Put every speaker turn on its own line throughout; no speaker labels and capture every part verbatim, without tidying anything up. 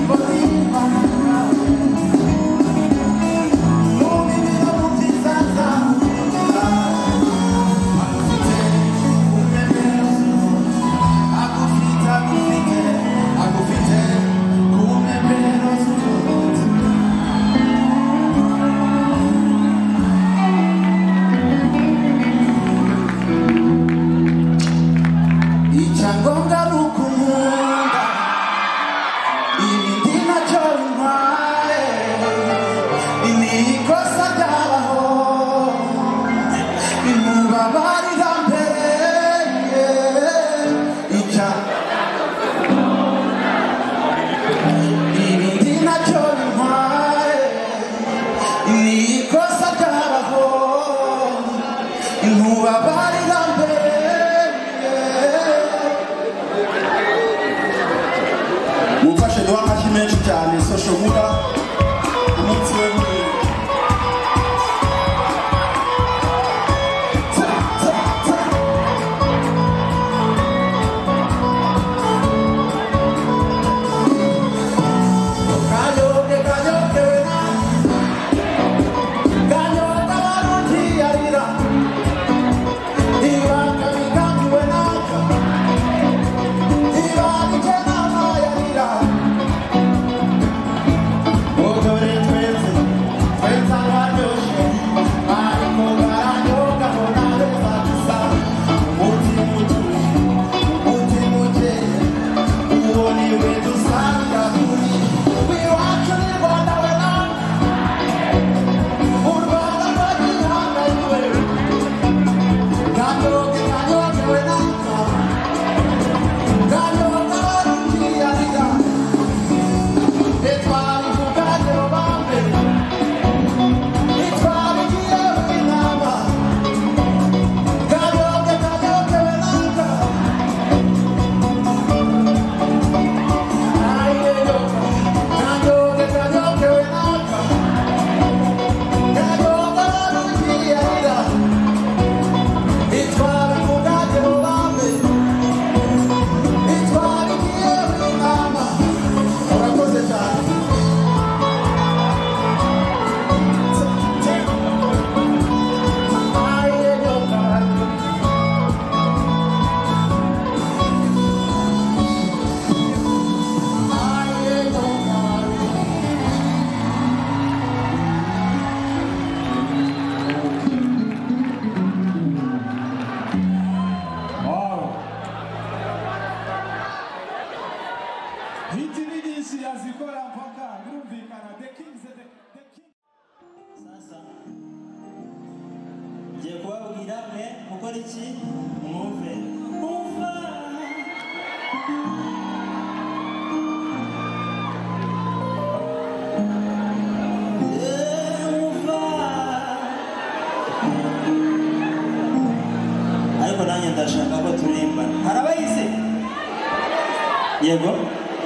Diego,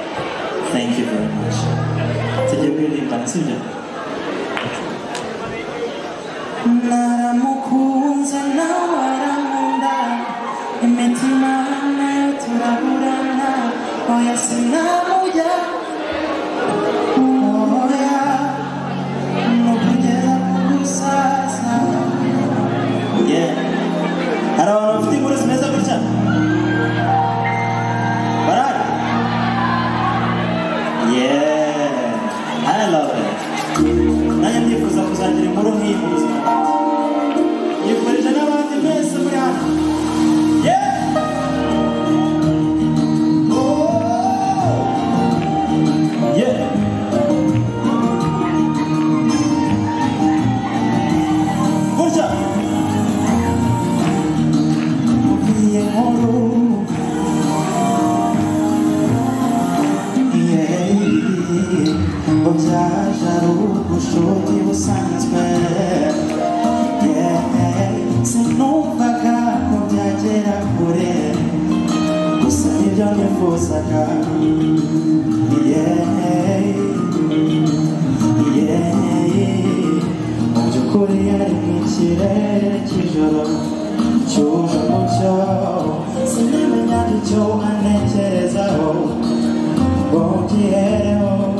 thank you very much. Sejak pilih sudah. Naramukunza nawaramunda, imitima nayo turaburana, oya sinamuya, oya nukugera kugusaza. Yeah, hari abantu bafite inkuru zimeze gutya. Yeah, I love it. Nanjye ndifuza kuzagira inkuru nk'iyi mu buzima bwanjye. Yifurije n'abandi mwese muri hano. Yeah. Oh. Yeah. Gutya. Ugiye nkuru. Ubushobozi busanzwe sinumvaga ko byagera kure gusa nibyo nifuzaga mu by'ukuri yari nk'ikirere cy'ijoro cyuje umucyo sinamenyaga icyo anekerezaho ngo mbyihereho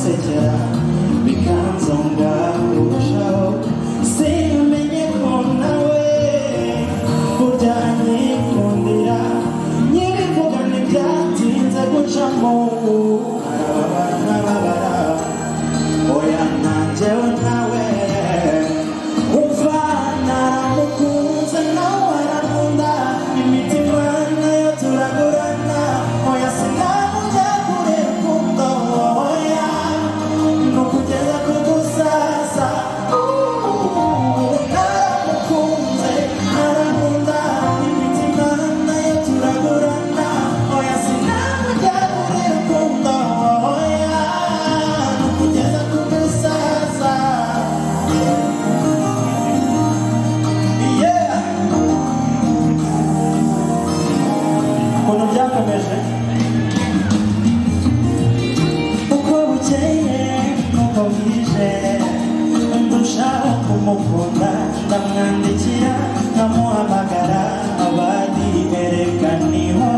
byansekera bikanzonga kurushaho simenye ko nawe burya nyikundira nyibivuga ntibyatinze gucamo arababara nkababara oya nanjyewe nawe umva naramukunze nawe arankunda imitima nayo turagurana oya sinamujya kure rukundo oya nukugeza ku gusaza naramukunze arankunda imitima nayo turagurana oya sinamujya kure rukundo oya nukugeza ku gusaza yeah ukuntu byakomeje uko bukeye nuko bwije ndushaho kumukunda ndamwandikira nkamuhamagara abandi berekaniho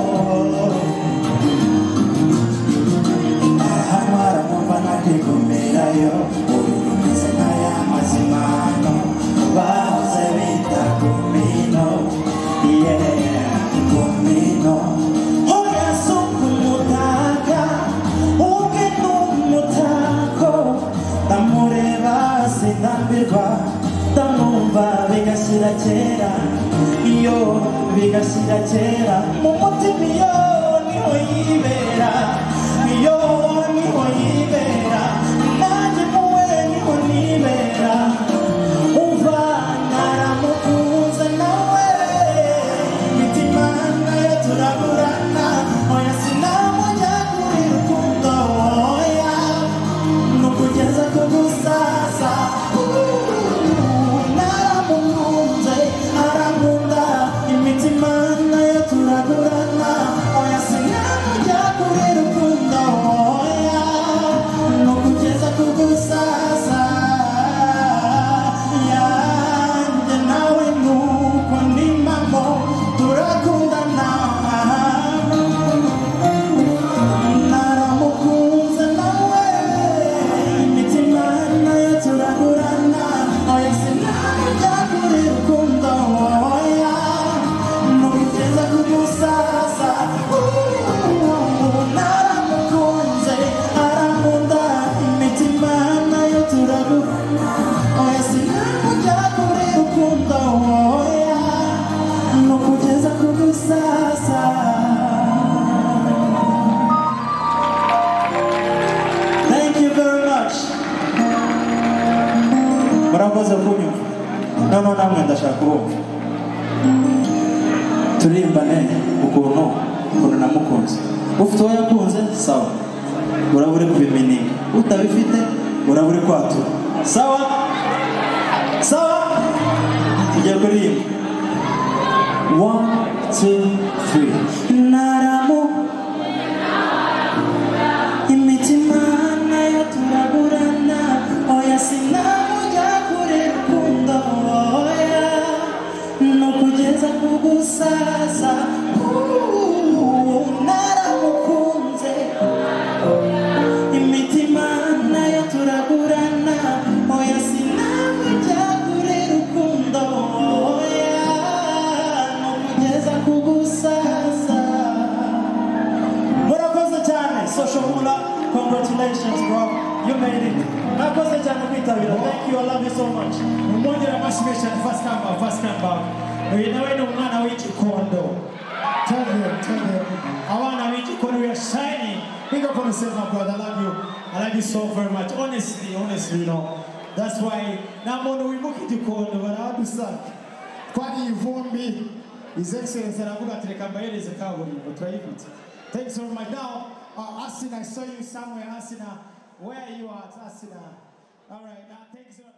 hano aramumva ntakwigumirayo ubu bimeze nk'aya mazimano bahoze bita kumino yeah kumino oya si ukumutaka ubwe n'umutako ndamureba sindambirwa ndamwumva bigashyira kera iyo bigashyira kera mu mutima iyo niho yibera iyo niho yibera nanjye muwe niho nibera umva naramukunze nawe imitima nayo turagurana oya sinamujya kuri rukundo oya nukugeza ku gusaza naramukunze arankunda imitima nayo turagurana oya sinamujya kuri rukundo oya nukugeza ku gusaza yanjye nawe nuko ndimamo turakundana naramukunze nawe imitima nayo turagurana oya sinamujya kuri rukundo oya nukugeza ku gusaza naramukunze arankunda imitima nayo turagurana oya sinamujya kuri rukundo oya nukugeza ku gusaza. Thank you very much. Murakoze kunyumva noneho namwe ndashaka kubumva turimbane ukuntu ukuntu namukunze ufite uwo yakunze sawa uraba uri kubimininga utabifite uraba uri kwatura sawa sawa tugiye kuririmba one two three naramu imitima nayo turagurana oya sinamujya kure rukundo oya nukugeza ku gusaza naramukunze imitima nayo turagurana oya sinamujya kure rukundo oya nukugeza ku gusaza. Murakoze cyane Social Mula, congratulations bro, you made it. Murakoze cyane kwitabira, thank you, I love you so much.
Umwongera amashimishya first come back, first come back. Uyu nawe ni umwana w'igikondo. Tell them, tell them. Abana b'igikondo, we are shining. Big up on yourself, my brother, I love you. I love you so very much. Honestly, honestly, you know. That's why nta muntu wimuka igikondo baradusanga. Twari ivumbi, His Excellency aravuga ati reka mbahereze kaburimbo turayifite. Thanks very much. Now, uh, Asina, I saw you somewhere. Asina, where are you at, Asina? All right, now thanks.